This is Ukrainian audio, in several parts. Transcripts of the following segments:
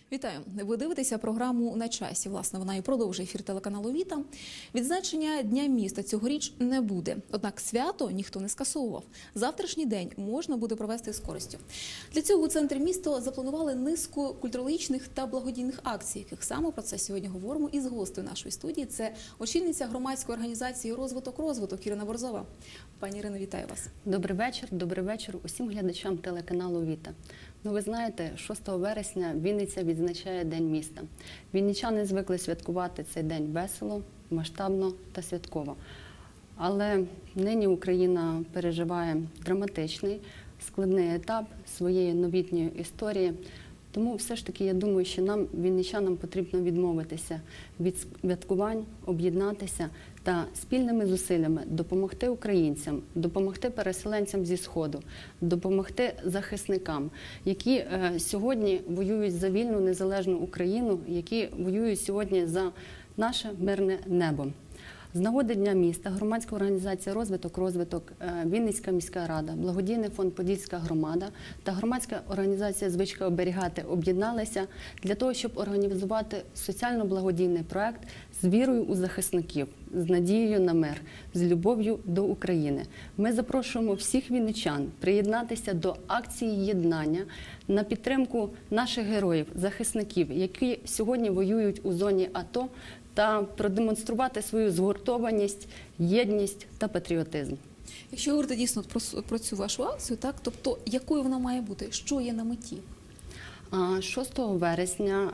Вітаю! Ви дивитеся програму «На часі». Власне, вона і продовжує ефір телеканалу «Віта». Відзначення Дня міста цьогоріч не буде. Однак свято ніхто не скасовував. Завтрашній день можна буде провести з користю. Для цього у центрі міста запланували низку культурологічних та благодійних акцій, яких саме про це сьогодні говоримо із гостею нашої студії. Це очільниця громадської організації «Розвиток» Ірина Борзова. Пані Ірино, вітаю вас. Добрий вечір усім глядачам телеканалу «Віта». Ну, ви знаєте, 6 вересня Вінниця відзначає День міста. Вінничани звикли святкувати цей день весело, масштабно та святково. Але нині Україна переживає драматичний, складний етап своєї новітньої історії. Тому все ж таки я думаю, що нам, вінничанам, потрібно відмовитися від святкувань, об'єднатися та спільними зусиллями допомогти українцям, допомогти переселенцям зі Сходу, допомогти захисникам, які сьогодні воюють за вільну, незалежну Україну, які воюють сьогодні за наше мирне небо. З нагоди Дня міста громадська організація «Розвиток», Вінницька міська рада, благодійний фонд «Подільська громада» та громадська організація «Звичка оберігати» об'єдналися для того, щоб організувати соціально-благодійний проект з вірою у захисників, з надією на мир, з любов'ю до України. Ми запрошуємо всіх вінничан приєднатися до акції єднання на підтримку наших героїв, захисників, які сьогодні воюють у зоні АТО, та продемонструвати свою згуртованість, єдність та патріотизм. Якщо говорити дійсно про цю вашу акцію, так, тобто якою вона має бути, що є на меті? 6 вересня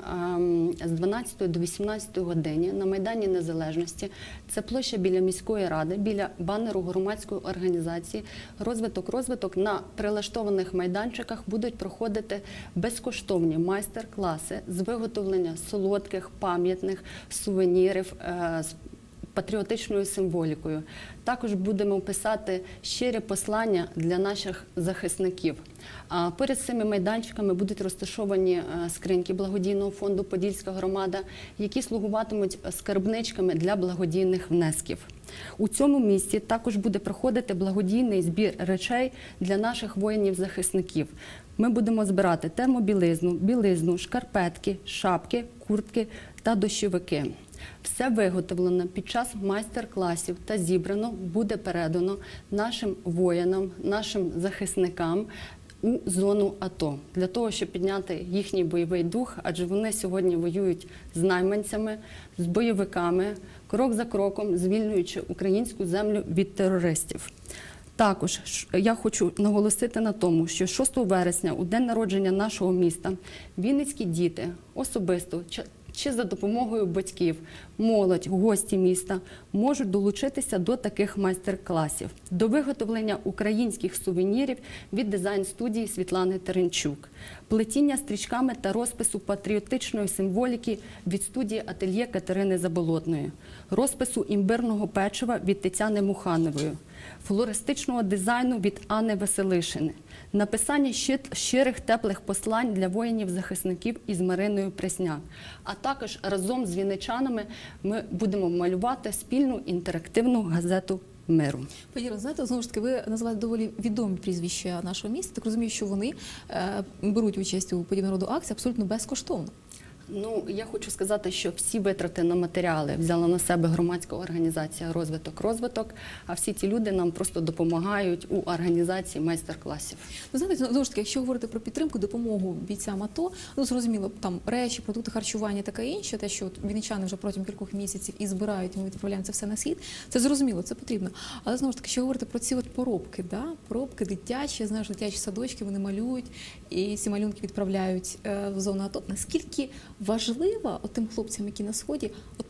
з 12 до 18 години на Майдані Незалежності, це площа біля міської ради, біля банеру громадської організації «Розвиток», на прилаштованих майданчиках будуть проходити безкоштовні майстер-класи з виготовлення солодких, пам'ятних сувенірів з патріотичною символікою. Також будемо писати щирі послання для наших захисників. Поряд з цими майданчиками будуть розташовані скриньки благодійного фонду «Подільська громада», які слугуватимуть скарбничками для благодійних внесків. У цьому місці також буде проходити благодійний збір речей для наших воїнів-захисників. Ми будемо збирати термобілизну, білизну, шкарпетки, шапки, куртки та дощовики. Все виготовлено під час майстер-класів та зібрано буде передано нашим воїнам, нашим захисникам у зону АТО, для того, щоб підняти їхній бойовий дух, адже вони сьогодні воюють з найманцями, з бойовиками, крок за кроком звільнюючи українську землю від терористів. Також я хочу наголосити на тому, що 6 вересня, у день народження нашого міста, вінницькі діти особисто чи за допомогою батьків, молодь, гості міста можуть долучитися до таких майстер-класів, до виготовлення українських сувенірів від дизайн-студії Світлани Теренчук, плетіння стрічками та розпису патріотичної символіки від студії «Ательє» Катерини Заболотної, розпису імбирного печива від Тетяни Муханової, флористичного дизайну від Анни Василишини, написання щирих теплих послань для воїнів-захисників із Мариною Пресняк. А також разом з вінничанами ми будемо малювати спільну інтерактивну газету миру. Пані Ірино, знаєте, знову ж таки, ви називаєте доволі відомі прізвища нашого міста. Так розумію, що вони беруть участь у подібного роду акції абсолютно безкоштовно. Ну, я хочу сказати, що всі витрати на матеріали взяла на себе громадська організація «Розвиток», а всі ці люди нам просто допомагають у організації майстер-класів. Ви знаєте, знову ж таки, якщо говорити про підтримку, допомогу бійцям АТО, ну, зрозуміло, там речі, продукти харчування, таке інше, те, що вінничани вже протягом кількох місяців і збирають, і ми відправляємо це все на схід, це зрозуміло, це потрібно. Але, знову ж таки, якщо говорити про ці от поробки, да? Поробки дитячі, знаєш, дитячі садочки, вони малюють, і ці малюнки відправляють в зону АТО. Наскільки важлива тим хлопцям, які на Сході,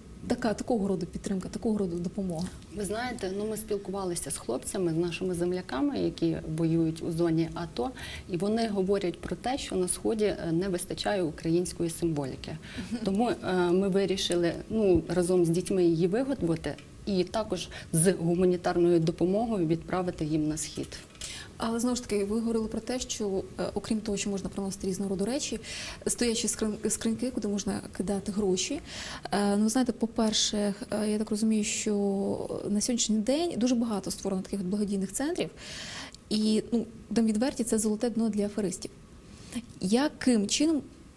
такого роду підтримка, такого роду допомога? Ви знаєте, ми спілкувалися з хлопцями, з нашими земляками, які воюють у зоні АТО, і вони говорять про те, що на Сході не вистачає української символіки. Тому ми вирішили разом з дітьми її виготовити і також з гуманітарною допомогою відправити їм на Схід. Але, знову ж таки, ви говорили про те, що, окрім того, що можна приносити різного роду речі, стоячі скриньки, куди можна кидати гроші. Ну, знаєте, по-перше, я так розумію, що на сьогоднішній день дуже багато створено таких благодійних центрів. І, будемо відверті, це золоте дно для аферистів. Яким чином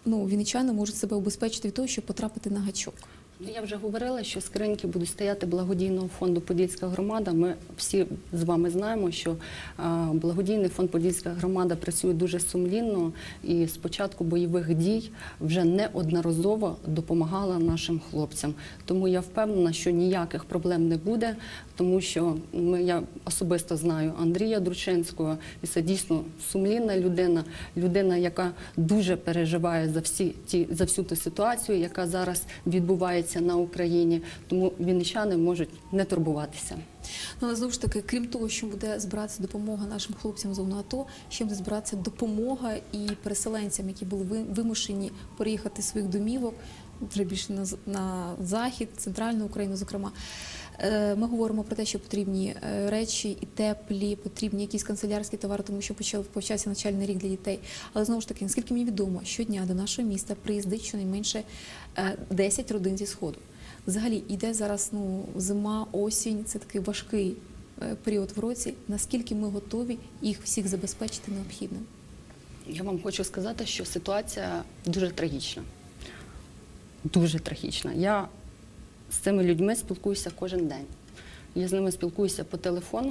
вінничани можуть себе убезпечити від того, щоб потрапити на гачок? Я вже говорила, що скриньки будуть стояти благодійного фонду «Подільська громада». Ми всі з вами знаємо, що благодійний фонд «Подільська громада» працює дуже сумлінно і з початку бойових дій вже неодноразово допомагала нашим хлопцям. Тому я впевнена, що ніяких проблем не буде, тому що я особисто знаю Андрія Дручинського, і це дійсно сумлінна людина, яка дуже переживає за всю ту ситуацію, яка зараз відбувається на Україні, тому вінничани можуть не турбуватися. Але знову ж таки, крім того, що буде збиратися допомога нашим хлопцям з зони АТО, ще буде збиратися допомога і переселенцям, які були вимушені переїхати з своїх домівок, вже більше на захід, центральну Україну, зокрема. Ми говоримо про те, що потрібні речі і теплі, потрібні якісь канцелярські товари, тому що почався навчальний рік для дітей. Але знову ж таки, наскільки мені відомо, щодня до нашого міста приїздить щонайменше 10 родин зі Сходу. Взагалі, йде зараз зима, осінь, це такий важкий період в році. Наскільки ми готові їх всіх забезпечити необхідним? Я вам хочу сказати, що ситуація дуже трагічна. Дуже трагічна. Я з цими людьми спілкуюся кожен день. Я з ними спілкуюся по телефону.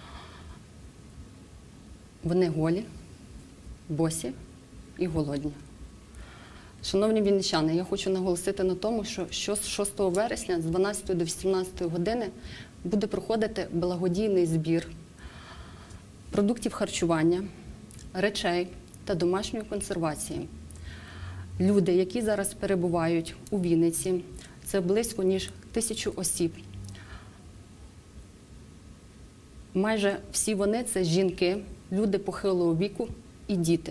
Вони голі, босі і голодні. Шановні вінничани, я хочу наголосити на тому, що з 6 вересня з 12 до 18 години буде проходити благодійний збір продуктів харчування, речей та домашньої консервації. Люди, які зараз перебувають у Вінниці, це близько ніж 1000 осіб. Майже всі вони – це жінки, люди похилого віку і діти.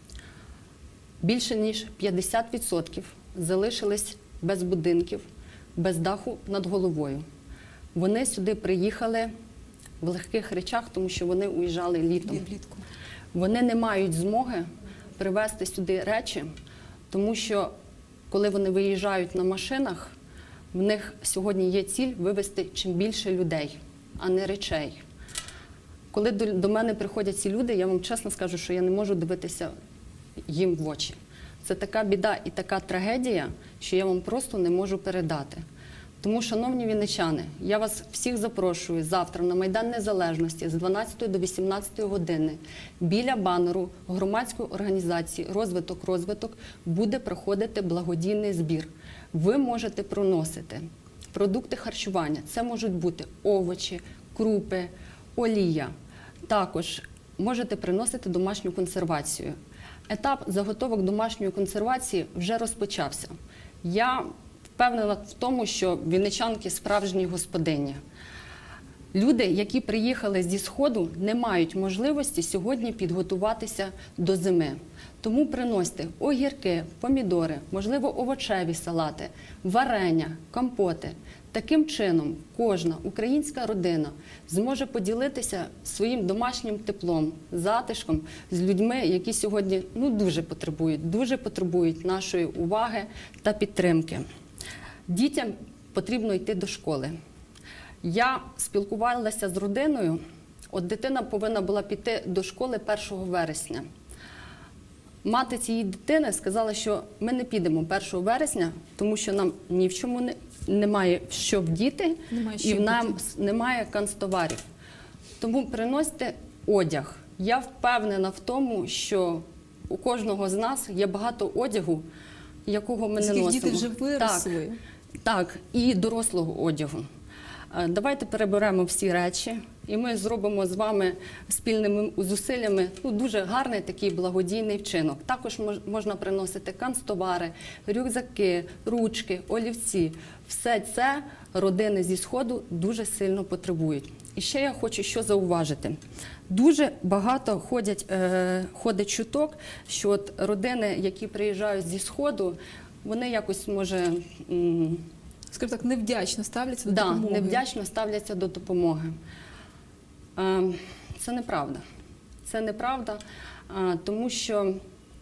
Більше ніж 50% залишились без будинків, без даху над головою. Вони сюди приїхали в легких речах, тому що вони уїжджали літом. Вони не мають змоги привезти сюди речі, тому що коли вони виїжджають на машинах, в них сьогодні є ціль вивезти чим більше людей, а не речей. Коли до мене приходять ці люди, я вам чесно скажу, що я не можу дивитися їм в очі. Це така біда і така трагедія, що я вам просто не можу передати. Тому, шановні вінничани, я вас всіх запрошую завтра на Майдан Незалежності з 12 до 18 години біля банеру громадської організації «Розвиток» буде проходити благодійний збір. Ви можете проносити продукти харчування. Це можуть бути овочі, крупи, олія. Також можете приносити домашню консервацію. Етап заготовок домашньої консервації вже розпочався. Я впевнена в тому, що вінничанки справжні господині. Люди, які приїхали зі Сходу, не мають можливості сьогодні підготуватися до зими. Тому приносьте огірки, помідори, можливо, овочеві салати, варення, компоти. Таким чином, кожна українська родина зможе поділитися своїм домашнім теплом, затишком з людьми, які сьогодні дуже потребують нашої уваги та підтримки. Дітям потрібно йти до школи. Я спілкувалася з родиною, дитина повинна була піти до школи 1 вересня. Мати цієї дитини сказала, що ми не підемо 1 вересня, тому що нам ні в чому немає що вдіти, і в нас немає канцтоварів. Тому приносьте одяг. Я впевнена в тому, що у кожного з нас є багато одягу, якого ми не носимо. Діти вже виросли. Так, і дорослого одягу. Давайте переберемо всі речі, і ми зробимо з вами спільними зусиллями дуже гарний такий благодійний вчинок. Також можна приносити канцтовари, рюкзаки, ручки, олівці. Все це родини зі Сходу дуже сильно потребують. І ще я хочу що зауважити. Дуже багато ходить чуток, що родини, які приїжджають зі Сходу, вони якось, може, скажімо так, невдячно ставляться до допомоги. Так, невдячно ставляться до допомоги. Це неправда. Це неправда, тому що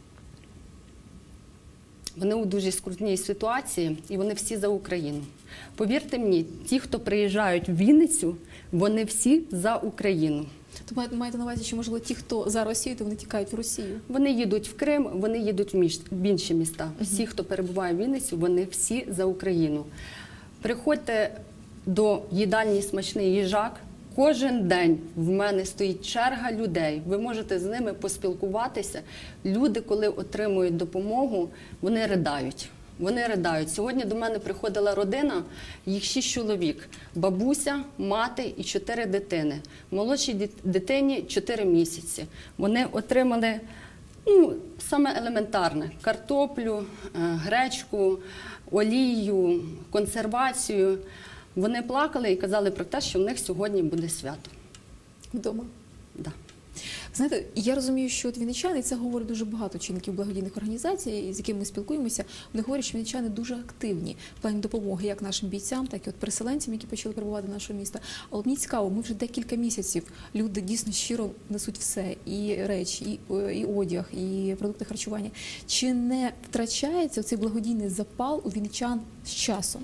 вони у дуже скрутній ситуації, і вони всі за Україну. Повірте мені, ті, хто приїжджають в Вінницю, вони всі за Україну. То маєте на увазі, що, можливо, ті, хто за Росію, то вони тікають в Росію? Вони їдуть в Крим, вони їдуть в інші міста. Всі, хто перебуває в Вінниці, вони всі за Україну. Приходьте до їдальні «Смачний їжак». Кожен день в мене стоїть черга людей. Ви можете з ними поспілкуватися. Люди, коли отримують допомогу, вони riдають. Вони ридають. Сьогодні до мене приходила родина, їх 6 чоловік. Бабуся, мати і 4 дитини. Молодшій дитині 4 місяці. Вони отримали саме елементарне – картоплю, гречку, олію, консервацію. Вони плакали і казали про те, що в них сьогодні буде свято. Вдома? Да. Знаєте, я розумію, що от вінничани, і це говорить дуже багато чинників благодійних організацій, з якими ми спілкуємося, вони говорять, що вінничани дуже активні в плані допомоги як нашим бійцям, так і от переселенцям, які почали прибувати до нашого міста. Але мені цікаво, ми вже декілька місяців, люди дійсно щиро несуть все, і речі, і одяг, і продукти харчування. Чи не втрачається цей благодійний запал у вінничан з часом?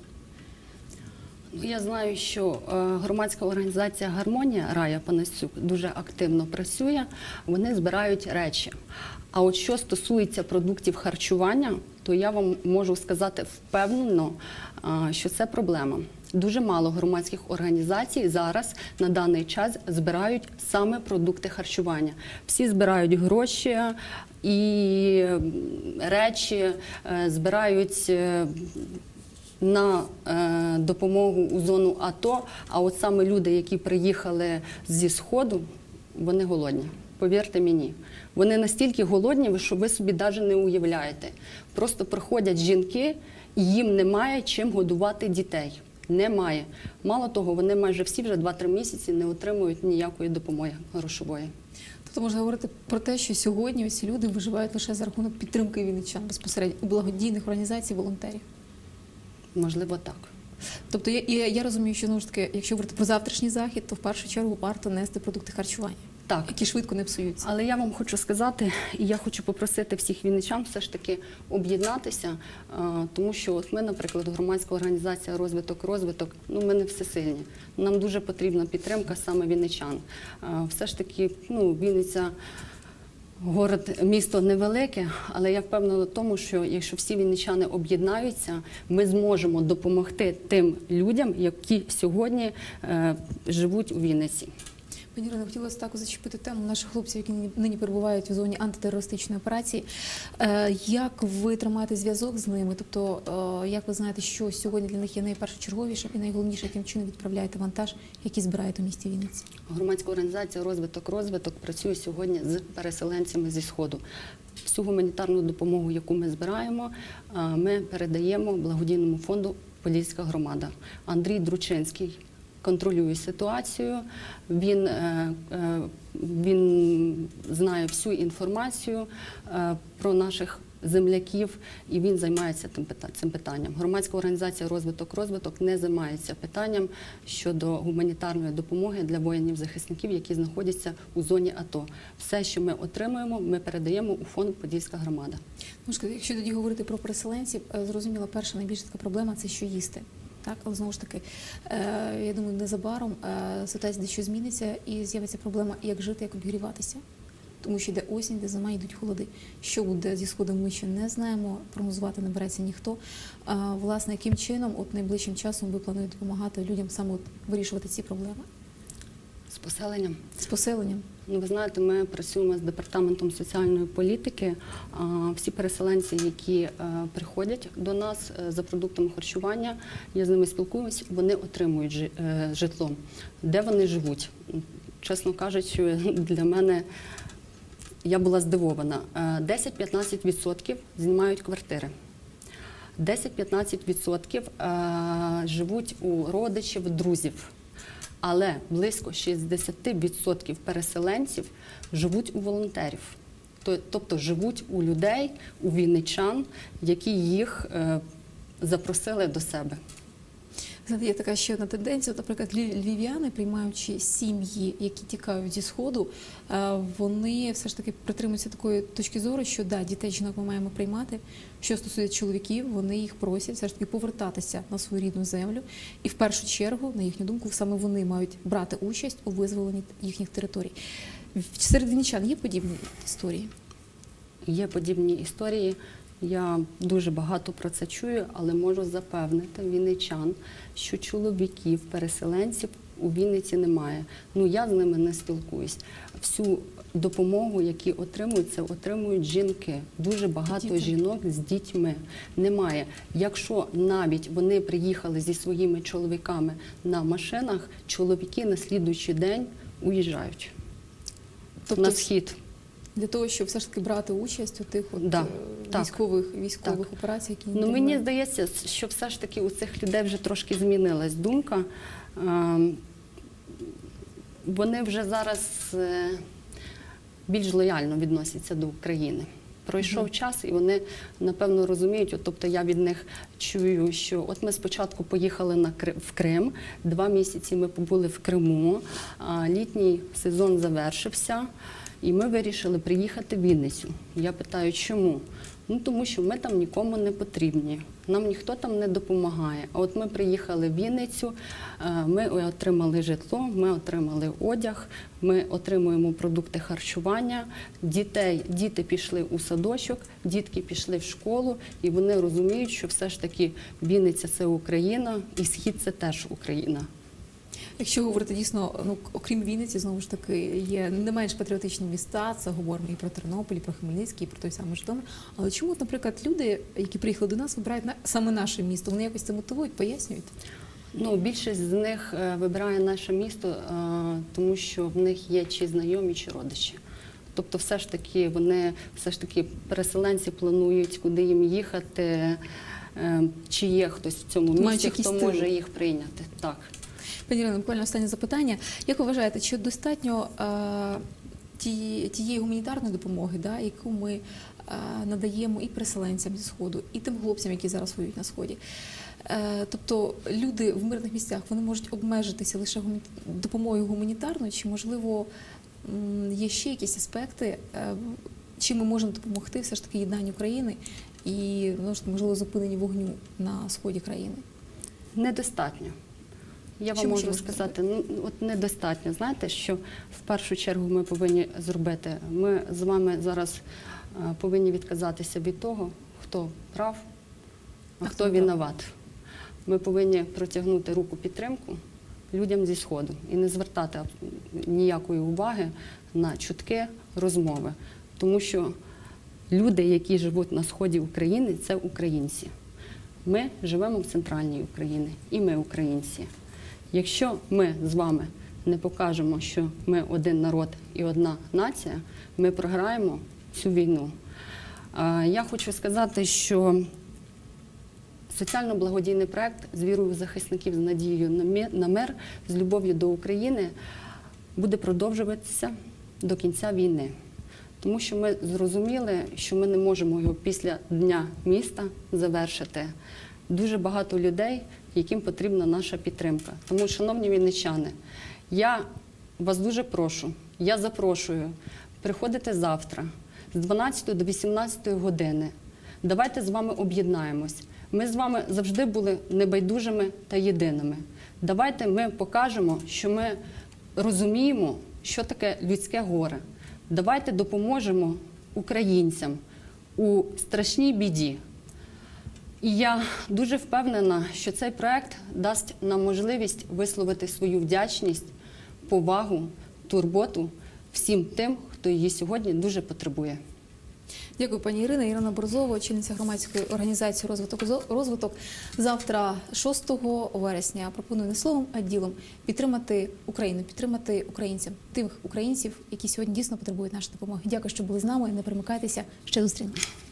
Я знаю, що громадська організація «Гармонія» Рая Панасюк дуже активно працює, вони збирають речі. А от що стосується продуктів харчування, то я вам можу сказати впевнено, що це проблема. Дуже мало громадських організацій зараз на даний час збирають саме продукти харчування. Всі збирають гроші і речі, збирають на допомогу у зону АТО, а от саме люди, які приїхали зі Сходу, вони голодні. Повірте мені. Вони настільки голодні, що ви собі навіть не уявляєте. Просто приходять жінки, і їм немає чим годувати дітей. Немає. Мало того, вони майже всі вже 2-3 місяці не отримують ніякої допомоги грошової. Тобто можна говорити про те, що сьогодні ці люди виживають лише за рахунок підтримки вінничан безпосередньо у благодійних організацій, волонтерів. Можливо, так. Тобто я розумію, що, знову ж таки, якщо говорити про завтрашній захід, то в першу чергу варто нести продукти харчування, Так. які швидко не псуються. Але я вам хочу сказати, і я хочу попросити всіх вінничан все ж таки об'єднатися, тому що от ми, наприклад, громадська організація «Розвиток», ми не всесильні. Нам дуже потрібна підтримка саме вінничан. Все ж таки, Вінниця місто невелике, але я впевнена в тому, що якщо всі вінничани об'єднаються, ми зможемо допомогти тим людям, які сьогодні живуть у Вінниці. Пані Ірино, хотілося також зачепити тему наших хлопців, які нині перебувають у зоні антитерористичної операції. Як ви тримаєте зв'язок з ними? Тобто, як ви знаєте, що сьогодні для них є найпершочерговішим і найголовніше, яким чином відправляєте вантаж, який збираєте у місті Вінниці? Громадська організація «Розвиток» працює сьогодні з переселенцями зі Сходу. Всю гуманітарну допомогу, яку ми збираємо, ми передаємо благодійному фонду «Подільська громада». Андрій Дручинський контролює ситуацію, він знає всю інформацію про наших земляків і він займається цим питанням. Громадська організація «Розвиток» не займається питанням щодо гуманітарної допомоги для воїнів-захисників, які знаходяться у зоні АТО. Все, що ми отримуємо, ми передаємо у фонд «Подільська громада». Якщо тоді говорити про переселенців, зрозуміло, перша найбільша така проблема – це що їсти. Так, але знову ж таки, я думаю, незабаром ситуація дещо зміниться і з'явиться проблема, як жити, як обігріватися. Тому що йде осінь, де зима, йдуть холоди. Що буде зі Сходом, ми ще не знаємо, прогнозувати не береться ніхто. Власне, яким чином найближчим часом ви плануєте допомагати людям саме вирішувати ці проблеми? З поселенням. З поселенням. Ви знаєте, ми працюємо з департаментом соціальної політики. Всі переселенці, які приходять до нас за продуктами харчування, я з ними спілкуюся, вони отримують житло. Де вони живуть? Чесно кажучи, для мене я була здивована. 10-15% знімають квартири. 10-15% живуть у родичів, друзів. Але близько 60% переселенців живуть у волонтерів. Тобто живуть у людей, у вінничан, які їх запросили до себе. Знаєте, є така ще одна тенденція. От, наприклад, львів'яни, приймаючи сім'ї, які тікають зі Сходу, вони все ж таки притримуються такої точки зору, що да, дітей жінок ми маємо приймати. Що стосується чоловіків, вони їх просять все ж таки повертатися на свою рідну землю. І в першу чергу, на їхню думку, саме вони мають брати участь у визволенні їхніх територій. Серед вінничан є подібні історії? Є подібні історії. Я дуже багато про це чую, але можу запевнити вінничан, що чоловіків, переселенців у Вінниці немає. Ну, я з ними не спілкуюсь. Всю допомогу, які отримують, це отримують жінки. Дуже багато жінок з дітьми немає. Якщо навіть вони приїхали зі своїми чоловіками на машинах, чоловіки на слідуючий день уїжджають на схід. Для того, щоб все ж таки брати участь у тих військових операціях, які Ну, мені здається, що все ж таки у цих людей вже трошки змінилась думка. Вони вже зараз більш лояльно відносяться до України. Пройшов час, і вони, напевно, розуміють, тобто я від них чую, що от ми спочатку поїхали в Крим, 2 місяці ми побули в Криму, літній сезон завершився, і ми вирішили приїхати в Вінницю. Я питаю, чому? Ну, тому що ми там нікому не потрібні, нам ніхто там не допомагає. А от ми приїхали в Вінницю, ми отримали житло, ми отримали одяг, ми отримуємо продукти харчування, діти пішли у садочок, дітки пішли в школу, і вони розуміють, що все ж таки Вінниця – це Україна, і Схід – це теж Україна. Якщо говорити дійсно, ну, окрім Вінниці, знову ж таки, є не менш патріотичні міста, це говоримо і про Тернопіль, і про Хмельницький, і про той самий Житомир. Але чому, наприклад, люди, які приїхали до нас, вибирають саме наше місто? Вони якось це мотивують, пояснюють? Ну, більшість з них вибирає наше місто, тому що в них є чи знайомі, чи родичі. Тобто все ж таки переселенці планують, куди їм їхати, чи є хтось в цьому місті, хто може їх прийняти. Так. Пані Ірино, буквально останнє запитання. Як ви вважаєте, чи достатньо тієї гуманітарної допомоги, да, яку ми надаємо і переселенцям зі Сходу, і тим хлопцям, які зараз воюють на Сході? Тобто люди в мирних місцях, вони можуть обмежитися лише допомогою гуманітарною, чи, можливо, є ще якісь аспекти, чим ми можемо допомогти все ж таки єднанню країни і, можливо, зупиненню вогню на сході країни? Недостатньо. Я вам можу сказати, от недостатньо. Знаєте, що в першу чергу ми повинні зробити? Ми з вами зараз повинні відказатися від того, хто прав, а хто винуват. Ми повинні протягнути руку підтримку людям зі Сходу і не звертати ніякої уваги на чутки, розмови. Тому що люди, які живуть на сході України, це українці. Ми живемо в центральній Україні, і ми українці. Якщо ми з вами не покажемо, що ми один народ і одна нація, ми програємо цю війну. Я хочу сказати, що соціально-благодійний проєкт «З вірою в захисників, з надією на мир, з любов'ю до України» буде продовжуватися до кінця війни. Тому що ми зрозуміли, що ми не можемо його після Дня міста завершити. Дуже багато людей, яким потрібна наша підтримка. Тому, шановні вінничани, я вас дуже прошу, я запрошую приходити завтра з 12 до 18 години. Давайте з вами об'єднаємось. Ми з вами завжди були небайдужими та єдиними. Давайте ми покажемо, що ми розуміємо, що таке людське горе. Давайте допоможемо українцям у страшній біді. І я дуже впевнена, що цей проєкт дасть нам можливість висловити свою вдячність, повагу, турботу всім тим, хто її сьогодні дуже потребує. Дякую, пані Ірина. Ірина Борзова, очільниця громадської організації «Розвиток». Завтра, 6 вересня, пропоную не словом, а ділом підтримати Україну, підтримати українців, тих українців, які сьогодні дійсно потребують нашої допомоги. Дякую, що були з нами. Не перемикайтеся. Ще зустрінемось.